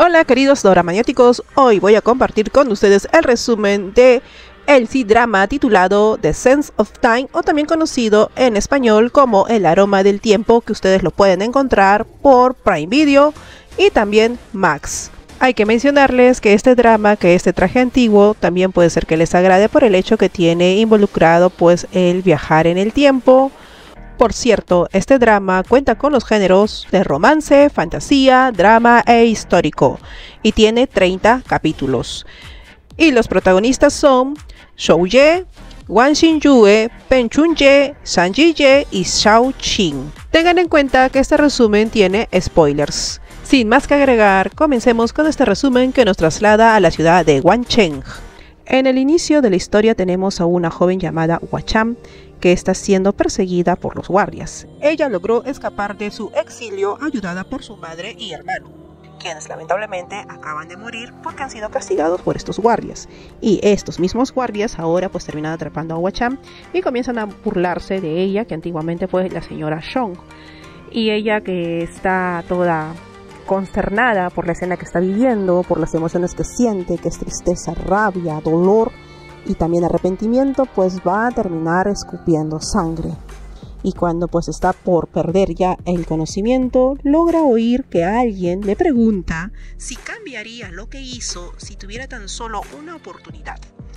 Hola queridos doramaniáticos, hoy voy a compartir con ustedes el resumen de el C-drama titulado The Sense of Time, o también conocido en español como El aroma del tiempo, que ustedes lo pueden encontrar por Prime Video y también Max. Hay que mencionarles que este drama, que este traje antiguo, también puede ser que les agrade por el hecho que tiene involucrado pues el viajar en el tiempo. Por cierto, este drama cuenta con los géneros de romance, fantasía, drama e histórico y tiene 30 capítulos. Y los protagonistas son Shou Ye, Wang Xingyue, Pen Chun-ye, Zhang Ji-ye y Xiao Qing. Tengan en cuenta que este resumen tiene spoilers. Sin más que agregar, comencemos con este resumen que nos traslada a la ciudad de Wancheng. En el inicio de la historia tenemos a una joven llamada Huachan, que está siendo perseguida por los guardias. Ella logró escapar de su exilio ayudada por su madre y hermano, quienes lamentablemente acaban de morir porque han sido castigados por estos guardias. Y estos mismos guardias ahora pues terminan atrapando a Huachan y comienzan a burlarse de ella, que antiguamente fue la señora Shong. Y ella, que está toda consternada por la escena que está viviendo, por las emociones que siente, que es tristeza, rabia, dolor y también arrepentimiento, pues va a terminar escupiendo sangre. Y cuando pues está por perder ya el conocimiento, logra oír que alguien le pregunta si cambiaría lo que hizo si tuviera tan solo una oportunidad.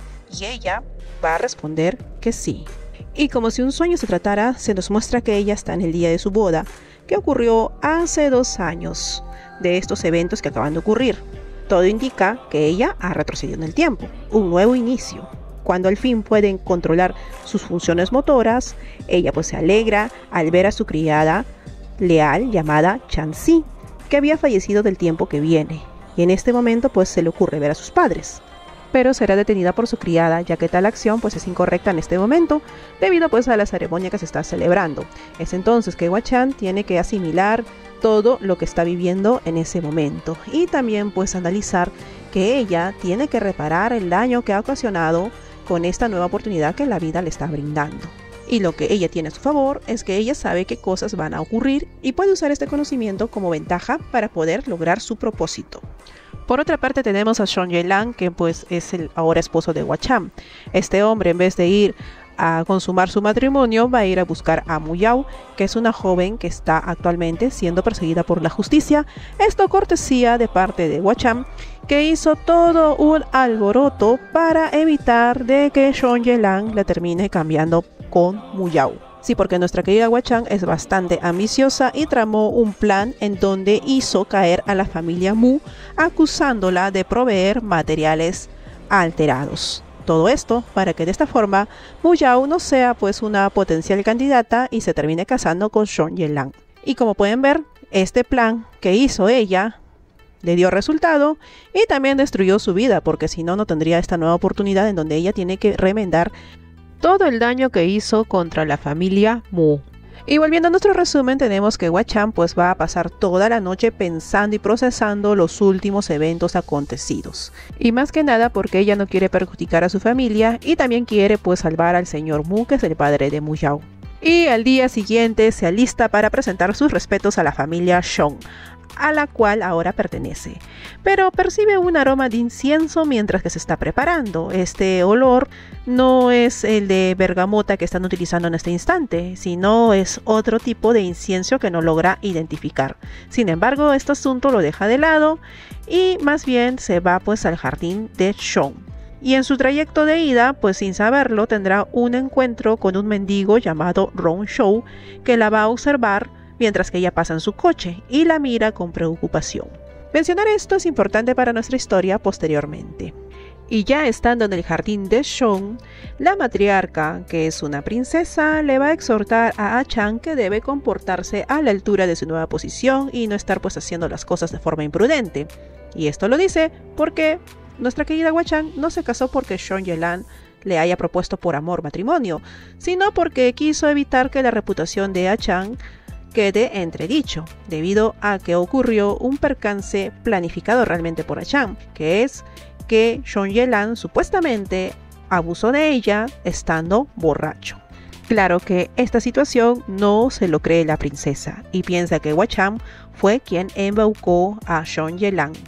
Y ella va a responder que sí. Y como si un sueño se tratara, se nos muestra que ella está en el día de su boda, que ocurrió hace 2 años de estos eventos que acaban de ocurrir. Todo indica que ella ha retrocedido en el tiempo, un nuevo inicio. Cuando al fin pueden controlar sus funciones motoras, ella pues se alegra al ver a su criada leal llamada Chanxi, que había fallecido del tiempo que viene. Y en este momento pues se le ocurre ver a sus padres. Pero será detenida por su criada, ya que tal acción pues es incorrecta en este momento, debido pues a la ceremonia que se está celebrando. Es entonces que Huachan tiene que asimilar todo lo que está viviendo en ese momento y también pues analizar que ella tiene que reparar el daño que ha ocasionado con esta nueva oportunidad que la vida le está brindando. Y lo que ella tiene a su favor es que ella sabe qué cosas van a ocurrir y puede usar este conocimiento como ventaja para poder lograr su propósito. Por otra parte tenemos a Zhong Ye-lan, que pues es el ahora esposo de Huachan. Este hombre, en vez de ir a consumar su matrimonio, va a ir a buscar a Mu Yao, que es una joven que está actualmente siendo perseguida por la justicia. Esto cortesía de parte de Huachan, que hizo todo un alboroto para evitar de que Zhong Ye-lan la termine cambiando con Mu Yao. Sí, porque nuestra querida Huachan es bastante ambiciosa y tramó un plan en donde hizo caer a la familia Mu, acusándola de proveer materiales alterados. Todo esto para que de esta forma Mu Yao no sea pues una potencial candidata y se termine casando con Zhong Ye-lan. Y como pueden ver, este plan que hizo ella le dio resultado y también destruyó su vida, porque si no, no tendría esta nueva oportunidad en donde ella tiene que remendar todo el daño que hizo contra la familia Mu. Y volviendo a nuestro resumen, tenemos que Huachan pues va a pasar toda la noche pensando y procesando los últimos eventos acontecidos. Y más que nada porque ella no quiere perjudicar a su familia y también quiere pues salvar al señor Mu, que es el padre de Mu Yao. Y al día siguiente se alista para presentar sus respetos a la familia Shong, a la cual ahora pertenece, pero percibe un aroma de incienso mientras que se está preparando. Este olor no es el de bergamota que están utilizando en este instante, sino es otro tipo de incienso que no logra identificar. Sin embargo, este asunto lo deja de lado y más bien se va pues al jardín de Shong. Y en su trayecto de ida, pues sin saberlo, tendrá un encuentro con un mendigo llamado Rong Shou, que la va a observar mientras que ella pasa en su coche y la mira con preocupación. Mencionar esto es importante para nuestra historia posteriormente. Y ya estando en el jardín de Shong, la matriarca, que es una princesa, le va a exhortar a Chan que debe comportarse a la altura de su nueva posición y no estar pues haciendo las cosas de forma imprudente. Y esto lo dice porque nuestra querida Huachan no se casó porque Zhong Ye-lan le haya propuesto por amor matrimonio, sino porque quiso evitar que la reputación de Chan quede entredicho, debido a que ocurrió un percance planificado realmente por Chan, que es que Zhong Ye-lan supuestamente abusó de ella estando borracho. Claro que esta situación no se lo cree la princesa y piensa que Huachan fue quien embaucó a Zhong Ye-lan.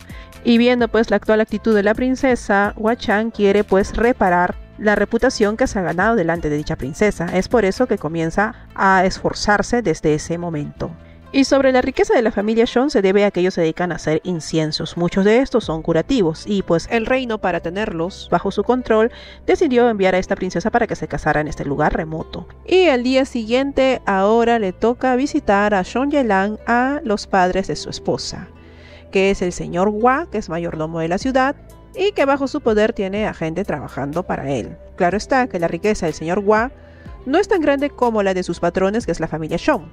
Y viendo pues la actual actitud de la princesa, Hua Chan quiere pues reparar la reputación que se ha ganado delante de dicha princesa. Es por eso que comienza a esforzarse desde ese momento. Y sobre la riqueza de la familia Shon se debe a que ellos se dedican a hacer inciensos. Muchos de estos son curativos y pues el reino, para tenerlos bajo su control, decidió enviar a esta princesa para que se casara en este lugar remoto. Y el día siguiente ahora le toca visitar a Shon Yelang a los padres de su esposa, que es el señor Hua, que es mayordomo de la ciudad y que bajo su poder tiene a gente trabajando para él. Claro está que la riqueza del señor Hua no es tan grande como la de sus patrones, que es la familia Shon.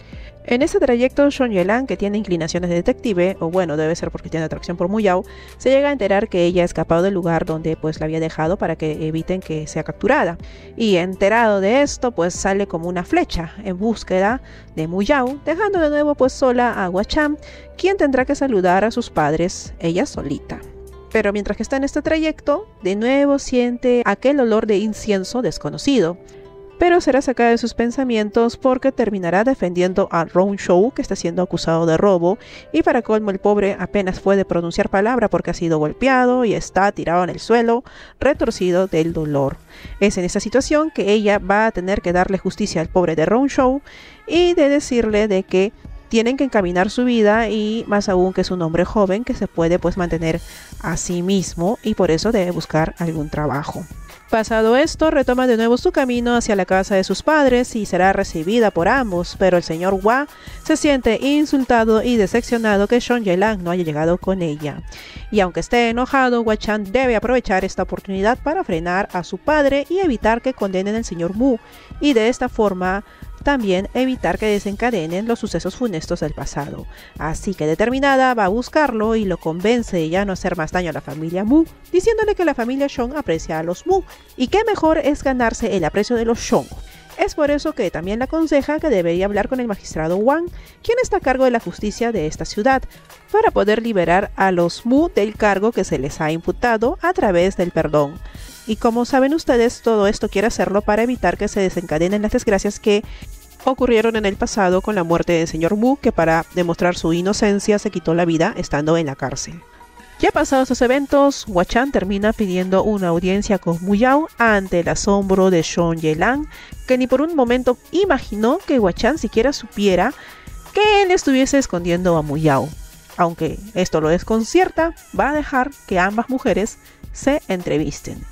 En ese trayecto, Shon Yelang, que tiene inclinaciones de detective, o bueno, debe ser porque tiene atracción por Mu Yao, se llega a enterar que ella ha escapado del lugar donde pues la había dejado para que eviten que sea capturada. Y enterado de esto, pues sale como una flecha en búsqueda de Mu Yao, dejando de nuevo pues sola a Hua Chan, quien tendrá que saludar a sus padres ella solita. Pero mientras que está en este trayecto, de nuevo siente aquel olor de incienso desconocido. Pero será sacada de sus pensamientos porque terminará defendiendo a Rong Shou, que está siendo acusado de robo, y para colmo el pobre apenas puede pronunciar palabra porque ha sido golpeado y está tirado en el suelo, retorcido del dolor. Es en esa situación que ella va a tener que darle justicia al pobre de Rong Shou y de decirle de que tienen que encaminar su vida, y más aún que es un hombre joven que se puede pues mantener a sí mismo y por eso debe buscar algún trabajo. Pasado esto, retoma de nuevo su camino hacia la casa de sus padres y será recibida por ambos, pero el señor Hua se siente insultado y decepcionado que Shon Yelang no haya llegado con ella. Y aunque esté enojado, Hua Chan debe aprovechar esta oportunidad para frenar a su padre y evitar que condenen al señor Mu, y de esta forma también evitar que desencadenen los sucesos funestos del pasado. Así que determinada va a buscarlo y lo convence de ya no hacer más daño a la familia Mu, diciéndole que la familia Shon aprecia a los Mu y que mejor es ganarse el aprecio de los Shon. Es por eso que también le aconseja que debería hablar con el magistrado Wang, quien está a cargo de la justicia de esta ciudad, para poder liberar a los Mu del cargo que se les ha imputado a través del perdón. Y como saben ustedes, todo esto quiere hacerlo para evitar que se desencadenen las desgracias que ocurrieron en el pasado con la muerte del señor Mu, que para demostrar su inocencia se quitó la vida estando en la cárcel. Ya pasados estos eventos, Hua Chan termina pidiendo una audiencia con Mu Yao ante el asombro de Shon Yelang, que ni por un momento imaginó que Hua Chan siquiera supiera que él estuviese escondiendo a Mu Yao. Aunque esto lo desconcierta, va a dejar que ambas mujeres se entrevisten.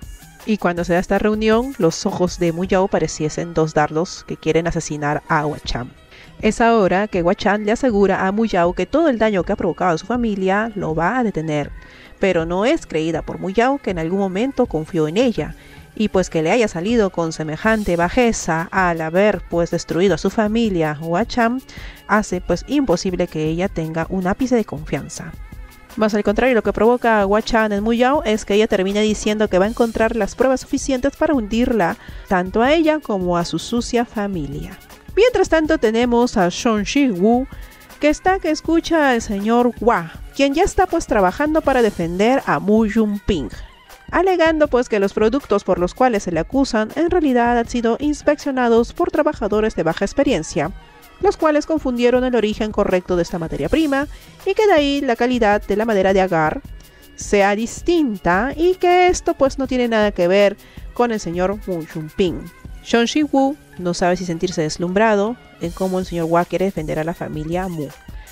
Y cuando se da esta reunión, los ojos de Mu Yao pareciesen dos dardos que quieren asesinar a Hua Chan. Es ahora que Hua Chan le asegura a Mu Yao que todo el daño que ha provocado a su familia lo va a detener, pero no es creída por Mu Yao, que en algún momento confió en ella, y pues que le haya salido con semejante bajeza al haber pues destruido a su familia, Hua Chan hace pues imposible que ella tenga un ápice de confianza. Más al contrario, lo que provoca a Hua Chan en Mu Yao es que ella termina diciendo que va a encontrar las pruebas suficientes para hundirla, tanto a ella como a su sucia familia. Mientras tanto tenemos a Shon Shi-Wu, que escucha al señor Hua, quien ya está pues trabajando para defender a Mu Yunping, alegando pues que los productos por los cuales se le acusan en realidad han sido inspeccionados por trabajadores de baja experiencia, los cuales confundieron el origen correcto de esta materia prima y que de ahí la calidad de la madera de agar sea distinta, y que esto pues no tiene nada que ver con el señor Mu Yunping. Shon Shi-Wu no sabe si sentirse deslumbrado en cómo el señor Hua quiere defender a la familia Mu,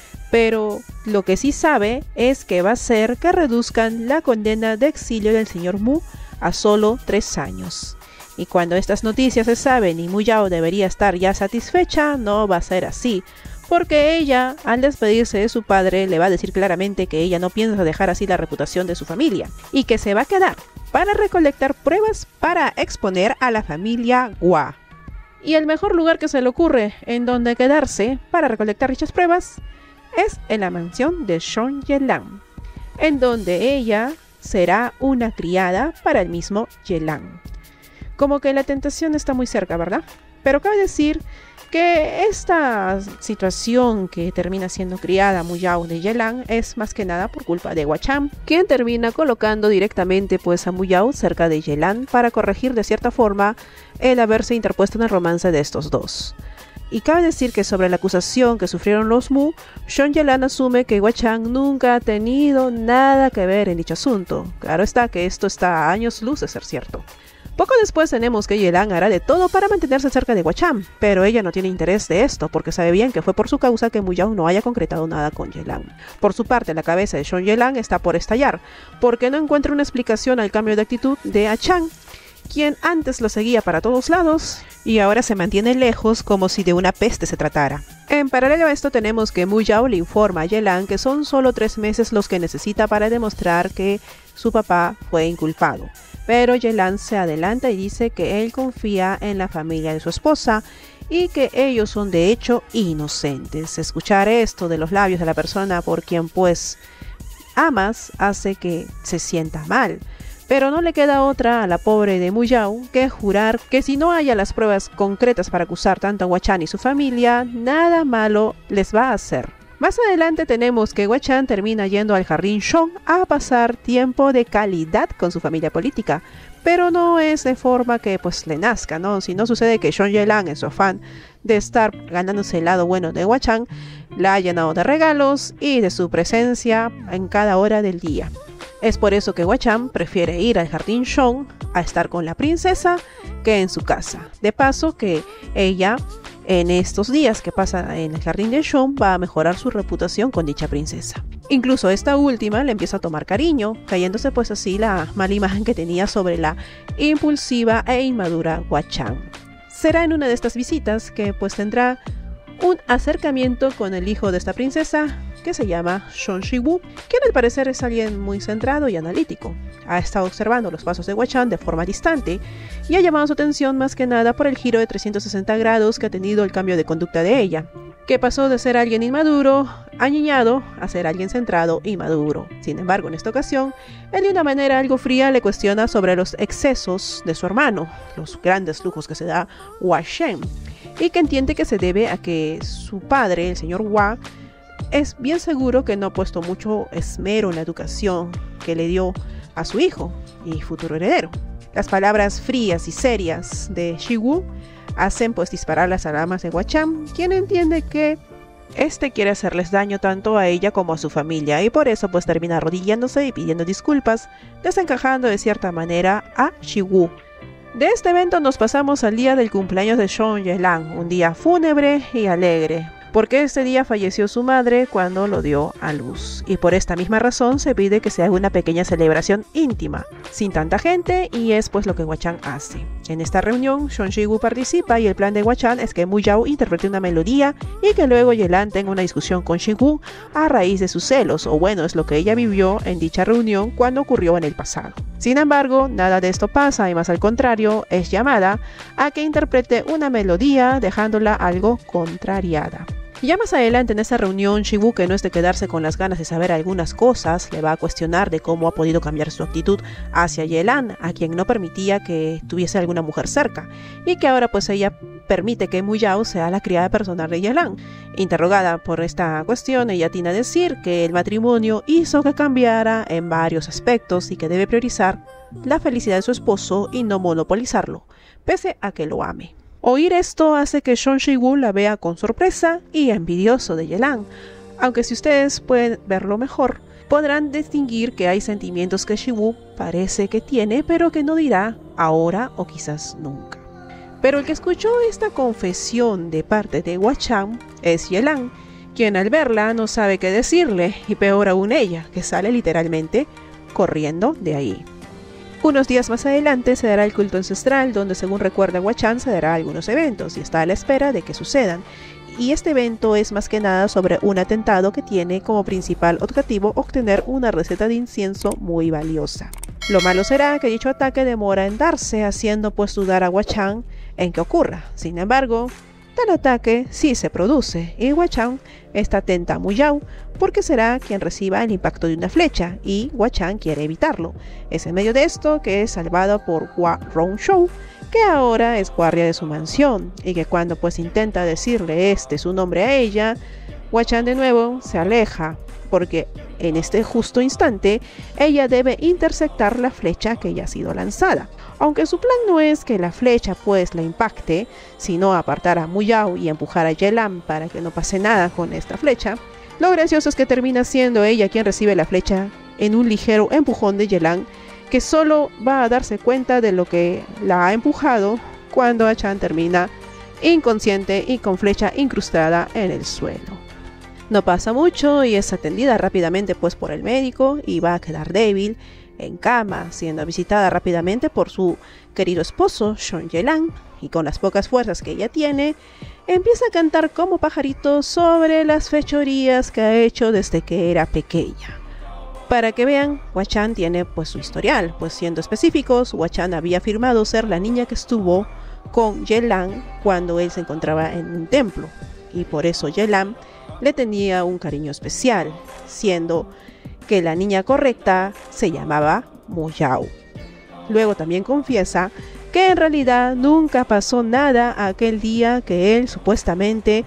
pero lo que sí sabe es que va a ser que reduzcan la condena de exilio del señor Mu a solo 3 años. Y cuando estas noticias se saben y Mu Yao debería estar ya satisfecha, no va a ser así, porque ella, al despedirse de su padre, le va a decir claramente que ella no piensa dejar así la reputación de su familia, y que se va a quedar para recolectar pruebas para exponer a la familia Hua. Y el mejor lugar que se le ocurre en donde quedarse para recolectar dichas pruebas es en la mansión de Shon Yelang, en donde ella será una criada para el mismo Yelang. Como que la tentación está muy cerca, ¿verdad? Pero cabe decir que esta situación que termina siendo criada Mu Yao de Yelang es más que nada por culpa de Hua Chan, quien termina colocando directamente pues a Mu Yao cerca de Yelang para corregir de cierta forma el haberse interpuesto en el romance de estos dos. Y cabe decir que sobre la acusación que sufrieron los Mu, Sean Yelan asume que Hua Chang nunca ha tenido nada que ver en dicho asunto. Claro está que esto está a años luz de ser cierto. Poco después tenemos que Yelan hará de todo para mantenerse cerca de Hua Chang, pero ella no tiene interés de esto porque sabe bien que fue por su causa que Mu Yao no haya concretado nada con Yelan. Por su parte, la cabeza de Sean Yelan está por estallar, porque no encuentra una explicación al cambio de actitud de A Chang, quien antes lo seguía para todos lados y ahora se mantiene lejos como si de una peste se tratara. En paralelo a esto tenemos que Mu Yao le informa a Yelan que son solo 3 meses los que necesita para demostrar que su papá fue inculpado. Pero Yelan se adelanta y dice que él confía en la familia de su esposa y que ellos son de hecho inocentes. Escuchar esto de los labios de la persona por quien pues amas hace que se sienta mal. Pero no le queda otra a la pobre de Mu Yao que jurar que si no haya las pruebas concretas para acusar tanto a Hua Chang y su familia, nada malo les va a hacer. Más adelante tenemos que Hua Chang termina yendo al jardín Shong a pasar tiempo de calidad con su familia política, pero no es de forma que pues le nazca, ¿no? Si no sucede que Sean Yelan, en su afán de estar ganándose el lado bueno de Hua Chang, la ha llenado de regalos y de su presencia en cada hora del día. Es por eso que Hua Chang prefiere ir al jardín Shong a estar con la princesa que en su casa. De paso que ella en estos días que pasa en el jardín de Shong va a mejorar su reputación con dicha princesa. Incluso esta última le empieza a tomar cariño, cayéndose pues así la mala imagen que tenía sobre la impulsiva e inmadura Hua Chang. Será en una de estas visitas que pues tendrá un acercamiento con el hijo de esta princesa, que se llama Sean Shi-woo, quien al parecer es alguien muy centrado y analítico. Ha estado observando los pasos de Hua Chang de forma distante y ha llamado su atención más que nada por el giro de 360 grados que ha tenido el cambio de conducta de ella, que pasó de ser alguien inmaduro, aniñado, a ser alguien centrado y maduro. Sin embargo, en esta ocasión, él de una manera algo fría le cuestiona sobre los excesos de su hermano, los grandes lujos que se da Hua Shen, y que entiende que se debe a que su padre, el señor Hua, es bien seguro que no ha puesto mucho esmero en la educación que le dio a su hijo y futuro heredero. Las palabras frías y serias de Shi-woo hacen pues disparar las alarmas de Hua Chang, quien entiende que este quiere hacerles daño tanto a ella como a su familia y por eso pues termina arrodillándose y pidiendo disculpas, desencajando de cierta manera a Shi-woo. De este evento nos pasamos al día del cumpleaños de Sean Yelan, un día fúnebre y alegre, porque este día falleció su madre cuando lo dio a luz. Y por esta misma razón se pide que se haga una pequeña celebración íntima, sin tanta gente, y es pues lo que Hua Chang hace. En esta reunión, Sean Shi-woo participa y el plan de Hua Chang es que Mu Yao interprete una melodía y que luego Yelan tenga una discusión con Shi-woo a raíz de sus celos, o bueno, es lo que ella vivió en dicha reunión cuando ocurrió en el pasado. Sin embargo, nada de esto pasa y más al contrario, es llamada a que interprete una melodía dejándola algo contrariada. Ya más adelante en esta reunión, Shi-woo, que no es de quedarse con las ganas de saber algunas cosas, le va a cuestionar de cómo ha podido cambiar su actitud hacia Yelan, a quien no permitía que tuviese alguna mujer cerca, y que ahora pues ella permite que Mu Yao sea la criada personal de Yelan. Interrogada por esta cuestión, ella tiene a decir que el matrimonio hizo que cambiara en varios aspectos y que debe priorizar la felicidad de su esposo y no monopolizarlo, pese a que lo ame. Oír esto hace que Sean Shi-woo la vea con sorpresa y envidioso de Yelan, aunque si ustedes pueden verlo mejor, podrán distinguir que hay sentimientos que Shi-woo parece que tiene, pero que no dirá ahora o quizás nunca. Pero el que escuchó esta confesión de parte de Hua Chang es Yelan, quien al verla no sabe qué decirle, y peor aún ella, que sale literalmente corriendo de ahí. Unos días más adelante se dará el culto ancestral, donde según recuerda Hua Chang se dará algunos eventos y está a la espera de que sucedan. Y este evento es más que nada sobre un atentado que tiene como principal objetivo obtener una receta de incienso muy valiosa. Lo malo será que dicho ataque demora en darse, haciendo pues dudar a Hua Chang en que ocurra. Sin embargo, tal ataque sí se produce y Hua Chang está atenta a Mu Yao porque será quien reciba el impacto de una flecha y Hua Chang quiere evitarlo. Es en medio de esto que es salvado por Hua Rongshou, que ahora es guardia de su mansión y que cuando pues intenta decirle su nombre a ella, Hua Chang de nuevo se aleja porque en este justo instante ella debe interceptar la flecha que ya ha sido lanzada. Aunque su plan no es que la flecha pues la impacte, sino apartar a Muyao y empujar a Yelan para que no pase nada con esta flecha, lo gracioso es que termina siendo ella quien recibe la flecha en un ligero empujón de Yelan, que solo va a darse cuenta de lo que la ha empujado cuando A-chan termina inconsciente y con flecha incrustada en el suelo. No pasa mucho y es atendida rápidamente pues por el médico y va a quedar débil en cama, siendo visitada rápidamente por su querido esposo, Sean Yelan, y con las pocas fuerzas que ella tiene, empieza a cantar como pajarito sobre las fechorías que ha hecho desde que era pequeña. Para que vean, Hwa-chan tiene pues su historial, pues siendo específicos, Hwa-chan había afirmado ser la niña que estuvo con Yelan cuando él se encontraba en un templo, y por eso Yelan le tenía un cariño especial, siendo que la niña correcta se llamaba Muyao. Luego también confiesa que en realidad nunca pasó nada aquel día que él supuestamente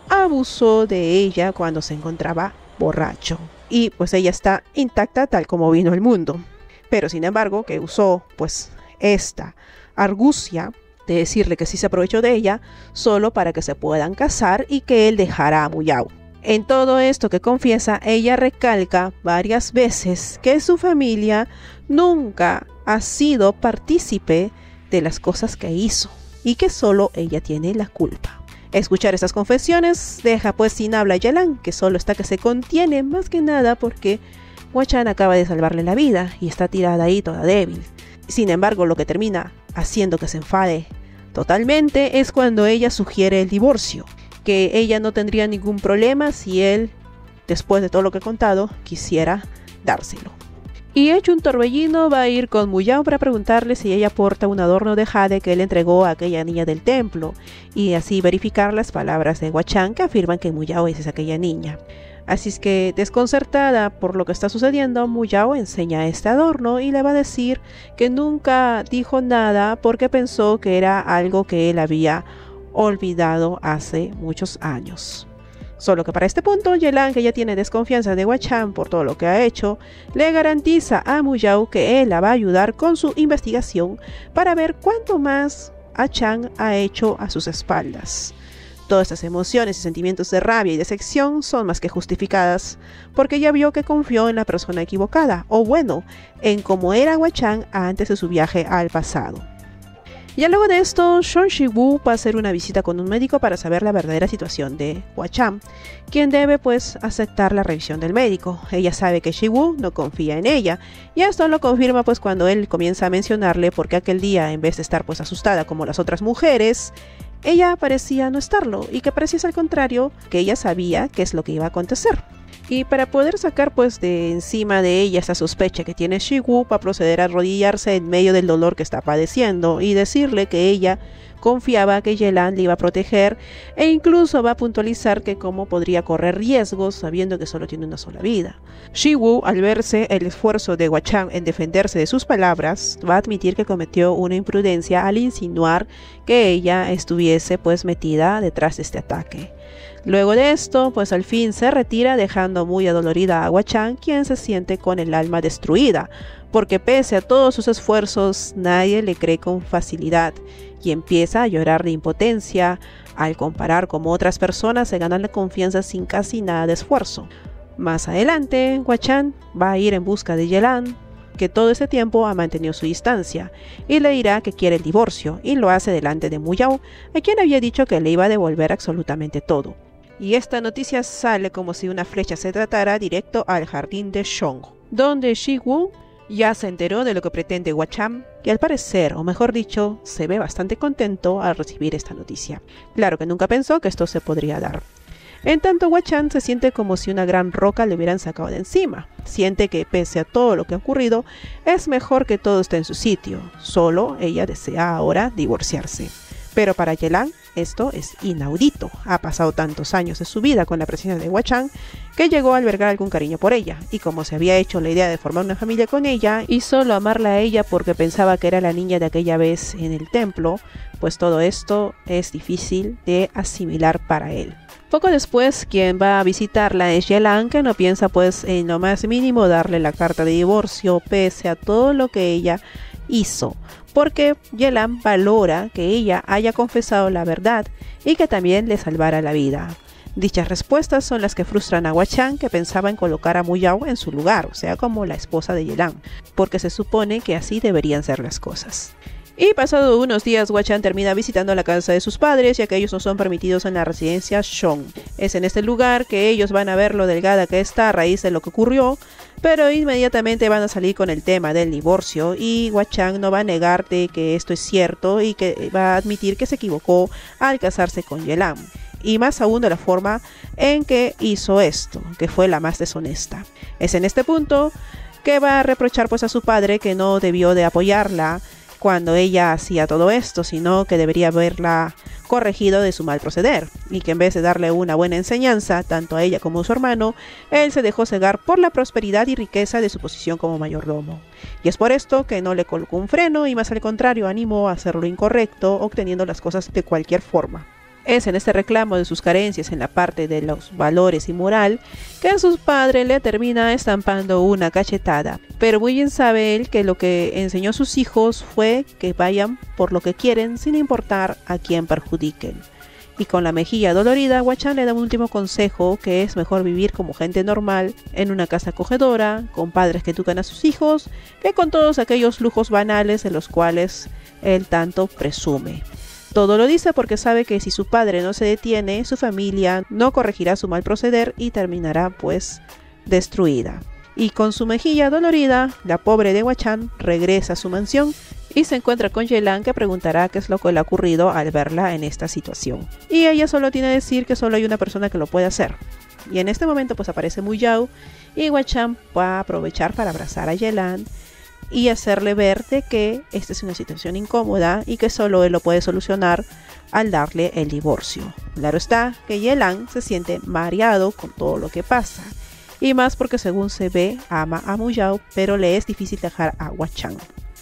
abusó de ella cuando se encontraba borracho. Y pues ella está intacta tal como vino al mundo. Pero sin embargo que usó pues esta argucia de decirle que sí se aprovechó de ella solo para que se puedan casar y que él dejara a Muyao. En todo esto que confiesa, ella recalca varias veces que su familia nunca ha sido partícipe de las cosas que hizo y que solo ella tiene la culpa. Escuchar estas confesiones deja pues sin habla a Yelan, que solo está que se contiene más que nada porque Hwa-chan acaba de salvarle la vida y está tirada ahí toda débil. Sin embargo, lo que termina haciendo que se enfade totalmente es cuando ella sugiere el divorcio, que ella no tendría ningún problema si él, después de todo lo que he contado, quisiera dárselo. Y hecho un torbellino, va a ir con Muyao para preguntarle si ella porta un adorno de jade que él entregó a aquella niña del templo, y así verificar las palabras de Hwa-chan que afirman que Muyao es aquella niña. Así es que, desconcertada por lo que está sucediendo, Muyao enseña este adorno y le va a decir que nunca dijo nada porque pensó que era algo que él había olvidado hace muchos años. Solo que para este punto, Yelan, que ya tiene desconfianza de Hwa-chan por todo lo que ha hecho, le garantiza a Muyao que él la va a ayudar con su investigación para ver cuánto más A-chan ha hecho a sus espaldas. Todas estas emociones y sentimientos de rabia y decepción son más que justificadas, porque ya vio que confió en la persona equivocada, o bueno, en cómo era Hwa-chan antes de su viaje al pasado. Ya luego de esto, Sean Shi-woo va a hacer una visita con un médico para saber la verdadera situación de Hwa-chan, quien debe pues aceptar la revisión del médico. Ella sabe que Shi-woo no confía en ella, y esto lo confirma pues cuando él comienza a mencionarle porque aquel día, en vez de estar pues asustada como las otras mujeres, ella parecía no estarlo, y que parecía al contrario, que ella sabía qué es lo que iba a acontecer. Y para poder sacar pues de encima de ella esa sospecha que tiene Shi-woo, va a proceder a arrodillarse en medio del dolor que está padeciendo y decirle que ella confiaba que Yelan le iba a proteger, e incluso va a puntualizar que cómo podría correr riesgos sabiendo que solo tiene una sola vida. Shi-woo, al verse el esfuerzo de Hwa-chan en defenderse de sus palabras, va a admitir que cometió una imprudencia al insinuar que ella estuviese pues metida detrás de este ataque. Luego de esto, pues al fin se retira dejando muy adolorida a Hwa-chan, quien se siente con el alma destruida, porque pese a todos sus esfuerzos nadie le cree con facilidad y empieza a llorar de impotencia al comparar cómo otras personas se ganan la confianza sin casi nada de esfuerzo. Más adelante, Hwa-chan va a ir en busca de Yelan, que todo ese tiempo ha mantenido su distancia, y le dirá que quiere el divorcio, y lo hace delante de Muyao, a quien había dicho que le iba a devolver absolutamente todo. Y esta noticia sale como si una flecha se tratara directo al jardín de Shong, donde Shi-woo ya se enteró de lo que pretende Hwa-chan, que al parecer, o mejor dicho, se ve bastante contento al recibir esta noticia. Claro que nunca pensó que esto se podría dar. En tanto, Hwa-chan se siente como si una gran roca le hubieran sacado de encima. Siente que pese a todo lo que ha ocurrido, es mejor que todo esté en su sitio. Solo ella desea ahora divorciarse. Pero para Yelan esto es inaudito. Ha pasado tantos años de su vida con la presencia de Hwa-chan que llegó a albergar algún cariño por ella, y como se había hecho la idea de formar una familia con ella y solo amarla a ella porque pensaba que era la niña de aquella vez en el templo, pues todo esto es difícil de asimilar para él. Poco después, quien va a visitarla es Yelan, que no piensa pues en lo más mínimo darle la carta de divorcio, pese a todo lo que ella hizo, porque Yelan valora que ella haya confesado la verdad y que también le salvara la vida. Dichas respuestas son las que frustran a Guachán, que pensaba en colocar a Muyao en su lugar, o sea, como la esposa de Yelan, porque se supone que así deberían ser las cosas. Y pasado unos días, Guachán termina visitando la casa de sus padres, ya que ellos no son permitidos en la residencia Shong. Es en este lugar que ellos van a ver lo delgada que está a raíz de lo que ocurrió, pero inmediatamente van a salir con el tema del divorcio y Guachán no va a negarte que esto es cierto y que va a admitir que se equivocó al casarse con Yelan. Y más aún de la forma en que hizo esto, que fue la más deshonesta. Es en este punto que va a reprochar pues a su padre que no debió de apoyarla cuando ella hacía todo esto, sino que debería haberla corregido de su mal proceder, y que en vez de darle una buena enseñanza, tanto a ella como a su hermano, él se dejó cegar por la prosperidad y riqueza de su posición como mayordomo. Y es por esto que no le colocó un freno y más al contrario animó a hacer lo incorrecto, obteniendo las cosas de cualquier forma. Es en este reclamo de sus carencias en la parte de los valores y moral que a su padre le termina estampando una cachetada. Pero muy bien sabe él que lo que enseñó a sus hijos fue que vayan por lo que quieren sin importar a quién perjudiquen. Y con la mejilla dolorida, Guachán le da un último consejo, que es mejor vivir como gente normal, en una casa acogedora, con padres que educan a sus hijos, que con todos aquellos lujos banales de los cuales él tanto presume. Todo lo dice porque sabe que si su padre no se detiene, su familia no corregirá su mal proceder y terminará pues destruida. Y con su mejilla dolorida, la pobre de Guachán regresa a su mansión y se encuentra con Yelan, que preguntará qué es lo que le ha ocurrido al verla en esta situación. Y ella solo tiene que decir que solo hay una persona que lo puede hacer. Y en este momento pues aparece Muyao y Guachán va a aprovechar para abrazar a Yelan y hacerle ver de que esta es una situación incómoda y que solo él lo puede solucionar al darle el divorcio. Claro está que Yelan se siente mareado con todo lo que pasa, y más porque según se ve ama a Muyao, pero le es difícil dejar a Guachán.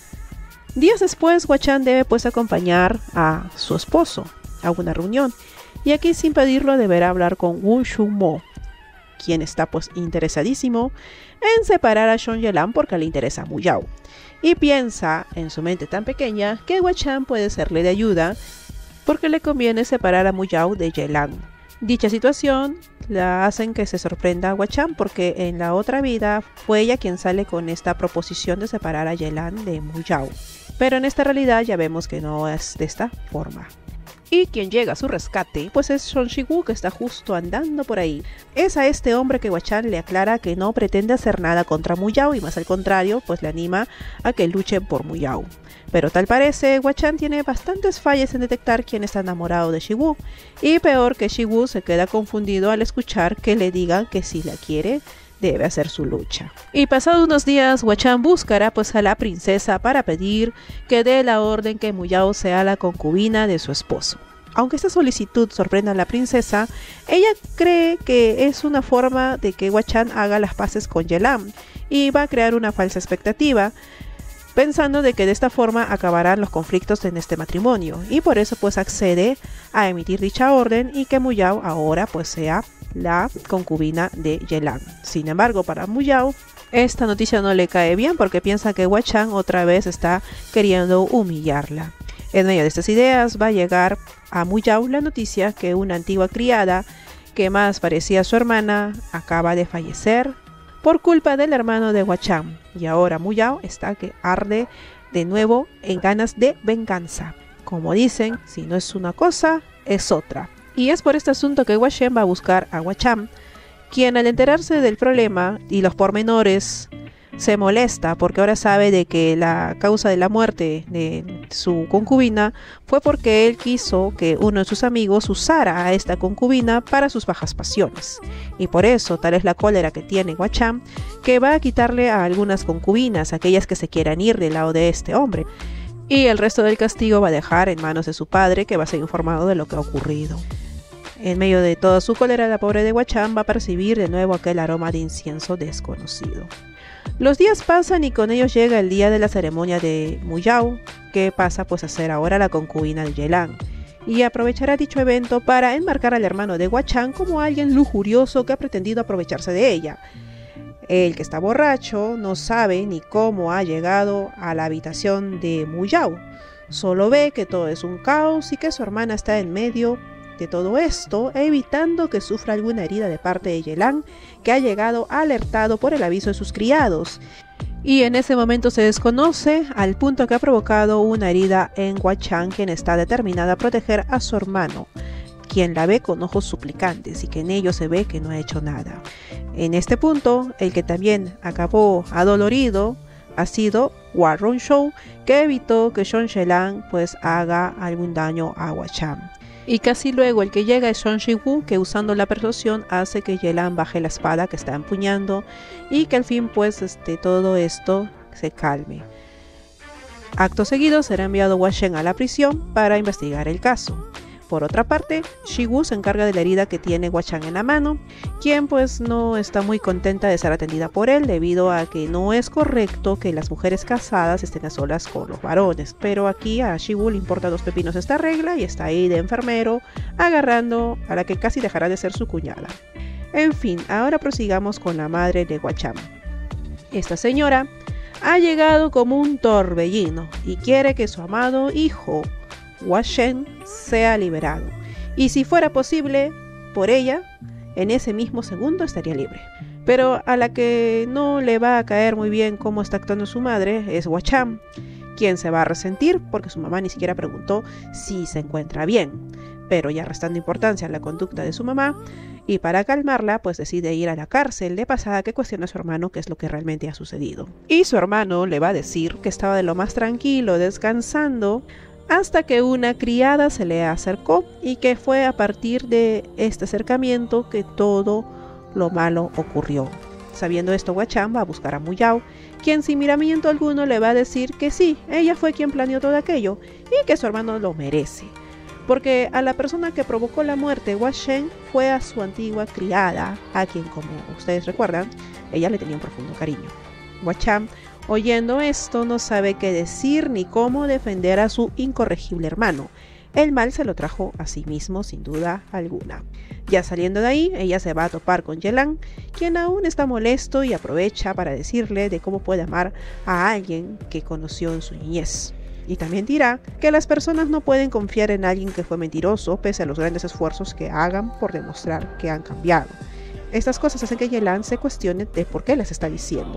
Días después, Guachán debe pues acompañar a su esposo a una reunión, y aquí sin pedirlo deberá hablar con Wu Shunmo, quien está pues interesadísimo en separar a Shon Yelan porque le interesa a Muyao, y piensa en su mente tan pequeña que Guachán puede serle de ayuda porque le conviene separar a Muyao de Yelan. Dicha situación la hacen que se sorprenda a Guachán porque en la otra vida fue ella quien sale con esta proposición de separar a Yelan de Muyao, pero en esta realidad ya vemos que no es de esta forma. Y quien llega a su rescate pues es Son Shi-woo, que está justo andando por ahí. Es a este hombre que Guachán le aclara que no pretende hacer nada contra Muyao y más al contrario pues le anima a que luche por Muyao. Pero tal parece, Guachán tiene bastantes fallas en detectar quién está enamorado de Shi-woo, y peor que Shi-woo se queda confundido al escuchar que le digan que si la quiere debe hacer su lucha. Y pasados unos días, Guachán buscará pues a la princesa para pedir que dé la orden que Muyao sea la concubina de su esposo. Aunque esta solicitud sorprenda a la princesa, ella cree que es una forma de que Guachán haga las paces con Yelan y va a crear una falsa expectativa, pensando de que de esta forma acabarán los conflictos en este matrimonio, y por eso pues accede a emitir dicha orden y que Muyao ahora pues sea la concubina de Yelan. Sin embargo, para Muyao esta noticia no le cae bien porque piensa que Guachán otra vez está queriendo humillarla. En medio de estas ideas va a llegar a Muyao la noticia que una antigua criada que más parecía a su hermana acaba de fallecer por culpa del hermano de Guachán, y ahora Muyao está que arde de nuevo en ganas de venganza. Como dicen, si no es una cosa, es otra. Y es por este asunto que Guachán va a buscar a Guachán, quien al enterarse del problema y los pormenores se molesta porque ahora sabe de que la causa de la muerte de su concubina fue porque él quiso que uno de sus amigos usara a esta concubina para sus bajas pasiones. Y por eso tal es la cólera que tiene Guachán, que va a quitarle a algunas concubinas, aquellas que se quieran ir del lado de este hombre. Y el resto del castigo va a dejar en manos de su padre, que va a ser informado de lo que ha ocurrido. En medio de toda su cólera, la pobre de Guachán va a percibir de nuevo aquel aroma de incienso desconocido. Los días pasan y con ellos llega el día de la ceremonia de Muyao, que pasa pues a ser ahora la concubina de Yelan, y aprovechará dicho evento para enmarcar al hermano de Guachán como alguien lujurioso que ha pretendido aprovecharse de ella. El que está borracho no sabe ni cómo ha llegado a la habitación de Muyao. Solo ve que todo es un caos y que su hermana está en medio de todo esto, evitando que sufra alguna herida de parte de Yelan, que ha llegado alertado por el aviso de sus criados. Y en ese momento se desconoce al punto que ha provocado una herida en Guachán, quien está determinada a proteger a su hermano, quien la ve con ojos suplicantes y que en ello se ve que no ha hecho nada. En este punto, el que también acabó adolorido ha sido Hua Rongshou, que evitó que Shon Shelan pues haga algún daño a Guachán. Y casi luego el que llega es Shon Shiwu, que usando la persuasión hace que Yelan baje la espada que está empuñando y que al fin pues todo esto se calme. Acto seguido será enviado Hua Shen a la prisión para investigar el caso. Por otra parte, Shiwu se encarga de la herida que tiene Guachán en la mano, quien pues no está muy contenta de ser atendida por él debido a que no es correcto que las mujeres casadas estén a solas con los varones, pero aquí a Shiwu le importa dos pepinos esta regla y está ahí de enfermero agarrando a la que casi dejará de ser su cuñada. En fin, ahora prosigamos con la madre de Guachán. Esta señora ha llegado como un torbellino y quiere que su amado hijo Hua Shen sea liberado, y si fuera posible por ella, en ese mismo segundo estaría libre. Pero a la que no le va a caer muy bien cómo está actuando su madre es Guachán, quien se va a resentir porque su mamá ni siquiera preguntó si se encuentra bien, pero ya restando importancia a la conducta de su mamá, y para calmarla pues decide ir a la cárcel de pasada que cuestiona a su hermano qué es lo que realmente ha sucedido. Y su hermano le va a decir que estaba de lo más tranquilo descansando hasta que una criada se le acercó y que fue a partir de este acercamiento que todo lo malo ocurrió. Sabiendo esto, Guachán va a buscar a Muyao, quien sin miramiento alguno le va a decir que sí, ella fue quien planeó todo aquello y que su hermano lo merece. Porque a la persona que provocó la muerte de Hua Shen fue a su antigua criada, a quien, como ustedes recuerdan, ella le tenía un profundo cariño. Guachán, oyendo esto, no sabe qué decir ni cómo defender a su incorregible hermano. El mal se lo trajo a sí mismo, sin duda alguna. Ya saliendo de ahí, ella se va a topar con Yelan, quien aún está molesto y aprovecha para decirle de cómo puede amar a alguien que conoció en su niñez. Y también dirá que las personas no pueden confiar en alguien que fue mentiroso, pese a los grandes esfuerzos que hagan por demostrar que han cambiado. Estas cosas hacen que Yelan se cuestione de por qué les está diciendo.